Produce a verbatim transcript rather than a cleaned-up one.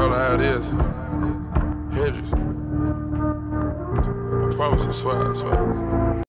all I had is Hendrix. I promise, I swear, I swear.